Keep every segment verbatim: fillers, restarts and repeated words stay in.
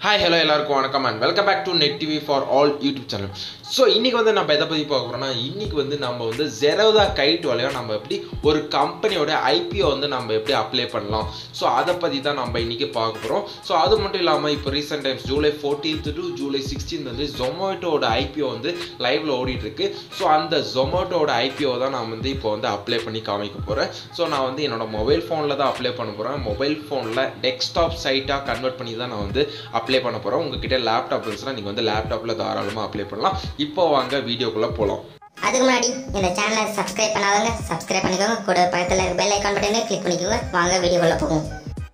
Hi, hello, எல்லாருக்கும் வணக்கம் and welcome back to Net T V for all YouTube channel. So இன்னைக்கு வந்து நம்ம எதை பத்தி பார்க்க போறோம்னா இன்னைக்கு வந்து நம்ம வந்து Zerodha Kite வழியா நம்ம எப்படி ஒரு கம்பெனியோட I P O வந்து நம்ம எப்படி அப்ளை பண்ணலாம். சோ அத பத்தி தான் நம்ம இன்னைக்கு பார்க்க போறோம். சோ அது மட்டும் இல்லாம இப்போ recent times July fourteenth to July sixteenth வந்து Zomatoட I P O வந்து லைவ்ல ஓடிட்டு இருக்கு. சோ அந்த Zomatoட I P O தான் நான் வந்து இப்போ வந்து அப்ளை பண்ணி காமிக்க போறேன். சோ நான் வந்து என்னோட மொபைல் ஃபோன்ல தான் அப்ளை பண்ண போறேன். மொபைல் ஃபோன்ல டெஸ்க்டாப் சைட்டா கன்வர்ட் பண்ணி தான் நான் வந்து அப்ளை பண்ண போறோம். உங்ககிட்ட லேப்டாப் இருந்துச்சுனா நீங்க வந்து லேப்டாப்ல தாராளமா அப்ளை பண்ணலாம். இப்போ வாங்க வீடியோக்குள்ள போலாம். அதுக்கு முன்னாடி இந்த சேனலை சப்ஸ்கிரைப் பண்ணாதவங்க சப்ஸ்கிரைப் பண்ணிக்கோங்க. கூட பக்கத்துல பெல் ஐகான் பட்டனை கிளிக் பண்ணிக்கோங்க. வாங்க வீடியோக்குள்ள போவோம்.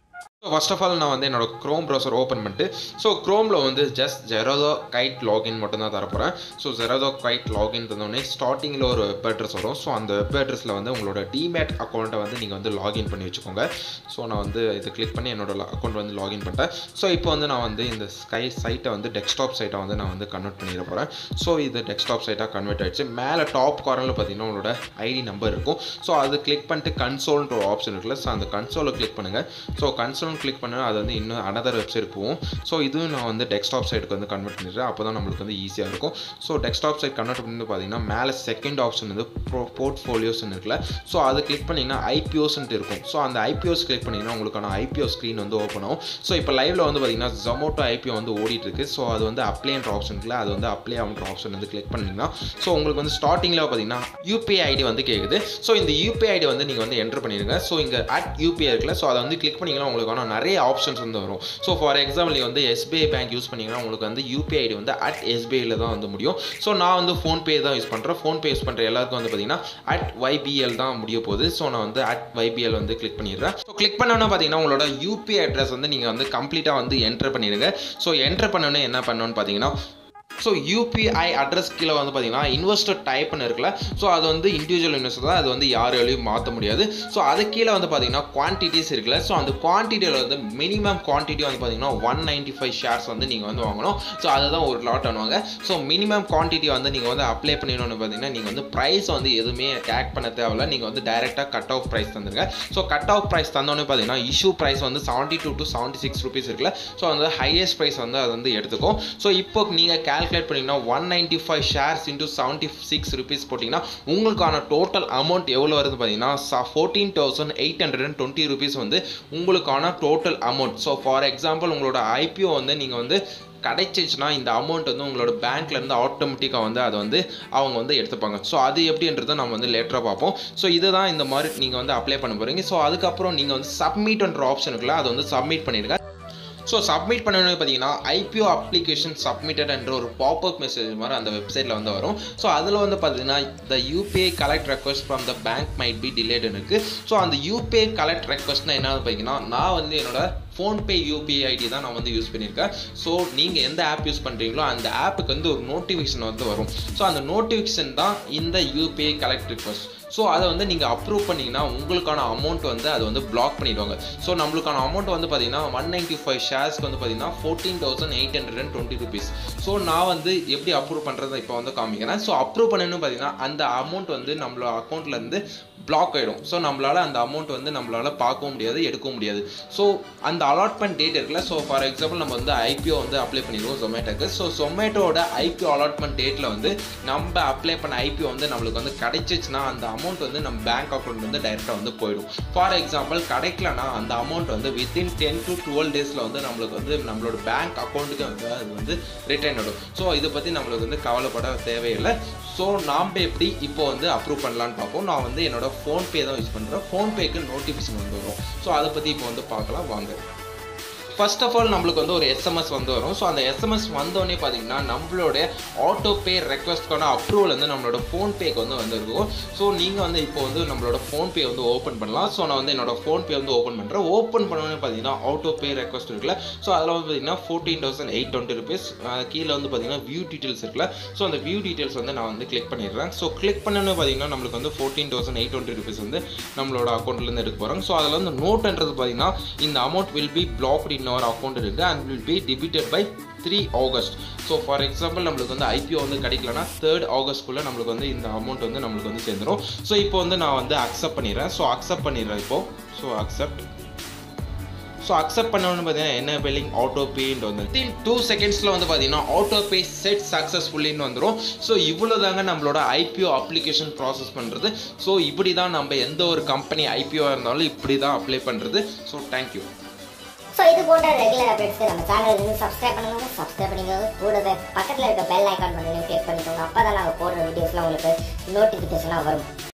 So first of all நான் வந்து என்னோட Chrome browser ஓபன் பண்ணிட்டு so Chromeல வந்து just Zerodha Kite login மட்டும் தான் தர போறேன். So Zerodha Kite login தந்தோனே ஸ்டார்டிங்ல ஒரு வெப் அட்ரஸ் வரும். So அந்த வெப் அட்ரஸ்ல வந்து உங்களோட Demat அக்கவுண்ட்டை வந்து நீங்க வந்து லாகின் பண்ணி வச்சுக்கோங்க. So நான் வந்து இத கிளிக் பண்ணி என்னோட அக்கவுண்ட் வந்து லாகின் பண்ணிட்டேன். So இப்போ வந்து நான் வந்து இந்த ஸ்கை சைட்டை வந்து டெஸ்க்டாப் சைட்டை வந்து நான் வந்து கன்வர்ட் பண்ணிர போறேன். So இது டெஸ்க்டாப் சைட்டா கன்வர்ட் ஆயிடுச்சு. மேலே டாப் கார்னர்ல பாத்தீங்கன்னா உங்களோட ஐடி நம்பர் இருக்கும். So அது கிளிக் பண்ணிட்டு கன்சோல்ன்ற ஒரு ஆப்ஷன் இருக்குல. So அந்த கன்சோலை கிளிக் பண்ணுங்க. So கன்சோல் கிளிக் பண்ணா அது வந்து இன்னும் another வெப்சைட் போகும். ஸோ இதுவும் நான் வந்து டெஸ்க்டாப் சைட்டுக்கு வந்து கன்வெர்ட் பண்ணிடுறேன். அப்போ தான் நம்மளுக்கு வந்து ஈஸியாக இருக்கும். ஸோ டெஸ்க்டாப் சைட் கன்வெர்ட் பண்ணி பார்த்தீங்கன்னா மேலே செகண்ட் ஆப்ஷன் வந்து ப்ரோ போர்ட்ஃபோலியோஸ்ன்னு இருக்குல்ல. ஸோ அதை கிளிக் பண்ணிங்கன்னா ஐபிஓஸ்ன்ட்டு இருக்கும். ஸோ அந்த ஐபிஓஸ் கிளிக் பண்ணிங்கன்னா உங்களுக்கான ஐபிஓ ஸ்க்ரீன் வந்து ஓப்பன் ஆகும். ஸோ இப்போ லைவ்ல வந்து பார்த்தீங்கன்னா Zomato ஐபிஓ வந்து ஓடிட்டு இருக்கு. ஸோ அது வந்து அப்ளைன்ற ஆப்ஷன் இருக்குல்ல, அது வந்து அப்ளை ஆகுன்ற ஆப்ஷன் வந்து கிளிக் பண்ணிங்கன்னா ஸோ உங்களுக்கு வந்து ஸ்டார்டிங்கில் பார்த்தீங்கன்னா யூபிஐ ஐடி வந்து கேட்குது. ஸோ இந்த யூபிஐ ஐடி வந்து நீங்கள் வந்து என்டர் பண்ணிடுங்க. ஸோ இங்கே அட் யூபிஐ இருக்குல்ல, ஸோ அதை வந்து கிளிக் பண்ணிங்கன்னா உங்களுக்கான நிறைய ஆப்ஷன்ஸ் வந்து வரும். ஸோ ஃபார் எக்ஸாம்பிள் நீங்கள் வந்து எஸ்பிஐ பேங்க் யூஸ் பண்ணிங்கன்னா உங்களுக்கு வந்து யூபிஐ ஐடி வந்து அட் எஸ்பிஐல தான் வந்து முடியும். ஸோ நான் வந்து ஃபோன்பே தான் யூஸ் பண்ணுறேன். ஃபோன்பே யூஸ் பண்ணுற எல்லாருக்கும் வந்து பார்த்தீங்கன்னா அட் ஒய்பிஎல் தான் முடிய போகுது. ஸோ நான் வந்து அட் ஒய்பிஎல் வந்து கிளிக் பண்ணிடுறேன். ஸோ கிளிக் பண்ணோன்னா பார்த்தீங்கன்னா உங்களோட யூபிஐ அட்ரஸ் வந்து நீங்கள் வந்து கம்ப்ளீட்டாக வந்து என்டர் பண்ணிடுங்க. ஸோ என்டர் பண்ணோன்னே என்ன பண்ணணும்னு பார்த்தீங்கன்னா ஸோ யூபிஐ அட்ரஸ் கீழே வந்து பார்த்தீங்கன்னா இன்வெஸ்டர் டைப்னு இருக்குல்ல. ஸோ அது வந்து இண்டிவிஜுவல் இன்வெஸ்டர் தான், அது வந்து யாராலையும் மாற்ற முடியாது. ஸோ அது கீழே வந்து பார்த்தீங்கன்னா குவான்டிட்டிஸ் இருக்குல்ல. ஸோ அந்த குவான்டிட்டியில் வந்து மினிமம் குவான்டிட்டி வந்து பார்த்தீங்கன்னா ஒன் நைன்டி ஃபைவ் ஷேர்ஸ் வந்து நீங்கள் வந்து வாங்கணும். ஸோ அதுதான் ஒரு லாட் பண்ணுவாங்க. ஸோ மினிமம் குவான்டிட்டி வந்து நீங்கள் வந்து அப்ளை பண்ணிடணும்னு பார்த்தீங்கன்னா நீங்கள் வந்து ப்ரைஸ் வந்து எதுவுமே டேக் பண்ண தேவையில்ல. நீங்கள் வந்து டைரெக்டாக கட் ஆஃப் ப்ரைஸ் தந்துருங்க. ஸோ கட் ஆஃப் ப்ரைஸ் தந்தோடனே பார்த்தீங்கன்னா இஷ்யூ ப்ரைஸ் வந்து seventy two to seventy six rupees இருக்குல்ல. ஸோ அந்த ஹையஸ்ட் ப்ரைஸ் வந்து அது வந்து எடுத்துக்கும். ஸோ இப்போ நீங்கள் கேல்குலேட் பண்ணிங்கன்னா one ninety five shares into seventy six rupees போட்டிங்கன்னா உங்களுக்கான டோட்டல் அமௌண்ட் எவ்வளோ வருது பார்த்தீங்கன்னா fourteen thousand eight hundred and twenty rupees வந்து உங்களுக்கான total amount. So for example உங்களோட ஐபிஓ வந்து நீங்கள் வந்து கிடைச்சிச்சுன்னா இந்த அமௌண்ட் வந்து உங்களோட பேங்க்லேருந்து ஆட்டோமேட்டிக்காக வந்து அதை வந்து அவங்க வந்து எடுத்துப்பாங்க. ஸோ அது எப்படின்றத நம்ம வந்து லேட்டராக பார்ப்போம். ஸோ இதுதான் இந்த மாதிரி நீங்கள் வந்து அப்ளை பண்ண போகிறீங்க. ஸோ அதுக்கப்புறம் நீங்கள் வந்து சப்மிட்ன்ற ஆப்ஷன் இருக்குல்ல, அதை வந்து சப்மிட் பண்ணிடுங்க. ஸோ சப்மிட் பண்ணணும்னு பார்த்தீங்கன்னா ஐபிஓ அப்ளிகேஷன் சப்மிட்டட் என்ற ஒரு பாப்அப் மெசேஜ் மாதிரி அந்த வெப்சைட்டில் வந்து வரும். ஸோ அதில் வந்து பார்த்தீங்கன்னா the UPI collect request from the bank might be டிலேட்னு இருக்குது. ஸோ அந்த யூபிஐ கலெக்ட் ரெக்வஸ்ட்னா என்னன்னு பார்த்தீங்கன்னா நான் வந்து என்னோட ஃபோன்பே யூபிஐ ஐடி தான் நான் வந்து யூஸ் பண்ணியிருக்கேன். ஸோ நீங்கள் எந்த ஆப் யூஸ் பண்ணுறீங்களோ அந்த ஆப்புக்கு வந்து ஒரு நோட்டிஃபிகேஷன் வந்து வரும். ஸோ அந்த நோட்டிஃபிகேஷன் தான் இந்த யூபிஐ கலெக்ட் ரெக்வஸ்ட். ஸோ அதை வந்து நீங்கள் அப்ரூவ் பண்ணிங்கன்னா உங்களுக்கான அமௌண்ட் வந்து அது வந்து பிளாக் பண்ணிடுவாங்க. ஸோ நம்மளுக்கான அமௌண்ட் வந்து பார்த்தீங்கன்னா ஒன் நைன்டி ஃபைவ் ஷேர்ஸ்க்கு வந்து பார்த்தீங்கன்னா fourteen thousand eight hundred and twenty rupees. So நான் வந்து எப்படி அப்ரூவ் பண்ணுறதை இப்போ வந்து காமிக்கிறேன். ஸோ அப்ரூவ் பண்ணணும்னு பார்த்தீங்கன்னா அந்த அமௌண்ட் வந்து நம்மளோட அக்கௌண்ட்லேருந்து பிளாக் ஆகிடும். ஸோ நம்மளால் அந்த அமௌண்ட் வந்து நம்மளால் பார்க்கவும் முடியாது, எடுக்கவும் முடியாது. ஸோ அந்த அலாட்மெண்ட் டேட் இருக்குல்ல. ஸோ ஃபார் எக்ஸாம்பிள் நம்ம வந்து ஐபிஓ வந்து அப்ளை பண்ணிடுவோம் Zomatoக்கு. ஸோ Zomatoட ஐபிஓ அலாட்மெண்ட் டேட்டில் வந்து நம்ம அப்ளை பண்ண ஐபிஓ வந்து நம்மளுக்கு வந்து கிடைச்சிச்சுன்னா அந்த அமௌண்ட் வந்து நம்ம பேங்க் அக்கௌண்ட் வந்து டைரெக்டாக வந்து போயிடும். ஃபார் எக்ஸாம்பிள் கிடைக்கலனா அந்த அமௌண்ட் வந்து வித்தின் டென் டு டுவெல் டேஸில் வந்து நம்மளுக்கு வந்து நம்மளோட பேங்க் அக்கௌண்ட்டுக்கு வந்து அது வந்து ரிட்டர்ன் ஆகும். ஸோ இதை பற்றி நம்மளுக்கு வந்து கவலைப்பட தேவையில்லை. ஸோ நாம் எப்படி இப்போ வந்து அப்ரூவ் பண்ணலான்னு பார்ப்போம். நான் வந்து என்னோட ஃபோன்பே தான் யூஸ் பண்ணுறேன். ஃபோன்பேக்கு நோட்டிஃபிகேஷன் வந்து வரும். ஸோ அதை பற்றி இப்போ வந்து பார்க்கலாம் வாங்க. ஃபர்ஸ்ட் ஆஃப் ஆல் நம்மளுக்கு வந்து ஒரு எஸ்எம்எஸ் வந்து வரும். ஸோ அந்த எஸ்எம்எஸ் வந்தோடனே பார்த்தீங்கன்னா நம்மளோட ஆட்டோ பே ரெக்வஸ்ட்கான அப்ரூவல் வந்து நம்மளோட ஃபோன்பேக்கு வந்து வந்துருக்கும். ஸோ நீங்கள் வந்து இப்போ வந்து நம்மளோட ஃபோன்பே வந்து ஓப்பன் பண்ணலாம். ஸோ நான் வந்து என்னோட ஃபோன்பே வந்து ஓப்பன் பண்ணுறேன். ஓப்பன் பண்ணோன்னே பார்த்தீங்கன்னா ஆட்டோ பே ரெக்வஸ்ட் இருக்குல்ல. ஸோ அதில் வந்து பார்த்தீங்கன்னா fourteen thousand eight twenty rupees கீழே வந்து பார்த்தீங்கன்னா வியூ டீட்டெயில்ஸ் இருக்குல்ல. ஸோ அந்த வியூ டீட்டெயில்ஸ் வந்து நான் வந்து கிளிக் பண்ணிடுறேன். ஸோ கிளிக் பண்ணோன்னு பார்த்தீங்கன்னா நம்மளுக்கு வந்து fourteen thousand eight twenty rupees வந்து நம்மளோட அக்கௌண்ட்லேருந்து எடுக்க போகிறாங்க. ஸோ அதில் வந்து நோட்ன்றது பார்த்தீங்கன்னா இந்த amount will be blocked in our account இருக்குது and will be debited by three August. So for example நம்மளுக்கு வந்து ஐபிஓ வந்து கிடைக்கலனா தேர்ட் ஆகஸ்ட்குள்ளே நம்மளுக்கு வந்து இந்த அமௌண்ட் வந்து நம்மளுக்கு வந்து சேர்ந்துடும். ஸோ இப்போ வந்து நான் வந்து அக்செப்ட் பண்ணிடுறேன். ஸோ அக்செப்ட் பண்ணிடுறேன் இப்போ. ஸோ அக்செப்ட் ஸோ அக்செப்ட் பண்ணணும்னு பார்த்தீங்கன்னா என்ன பில்லிங் ஆட்டோ பேன்னு வந்து வித்தின் டூ செகண்ட்ஸில் வந்து பார்த்தீங்கன்னா ஆட்டோ பே செட் சக்ஸஸ்ஃபுல்லின்னு வந்துடும். ஸோ இவ்வளோ தாங்க நம்மளோட ஐபிஓ அப்ளிகேஷன் ப்ராசஸ் பண்ணுறது. ஸோ இப்படி தான் நம்ம எந்த ஒரு கம்பெனி ஐபிஓ இருந்தாலும் இப்படி தான் அப்ளை பண்ணுறது. So thank you. ஸோ இது போன்ற ரெகுலர் அப்டேட்ஸ்க்கு நம்ம சேனல் இருந்து சப்ஸ்கிரைப் பண்ணுங்க சப்ஸ்கிரைப் பண்ணிக்கோங்க. கூடவே பக்கத்தில் இருக்க பெல் ஐக்கான் பண்ணி கிளிக் பண்ணிக்கோங்க. அப்போ தான் நாங்கள் போடுற வீடியோஸ்லாம் உங்களுக்கு நோட்டிஃபிகேஷனாக வரும்.